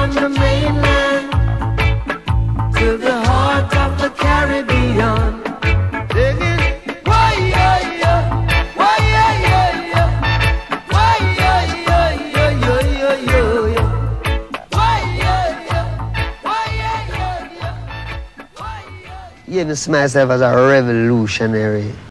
from the mainland to the heart of the Caribbean. Singing, why, yeah, yeah, why, yeah, yeah, yeah, why, yeah, yeah, yeah, yeah, yeah, yeah, yeah, why, yeah, yeah, why, yeah, yeah, yeah, why, yeah. You know, see myself as a revolutionary.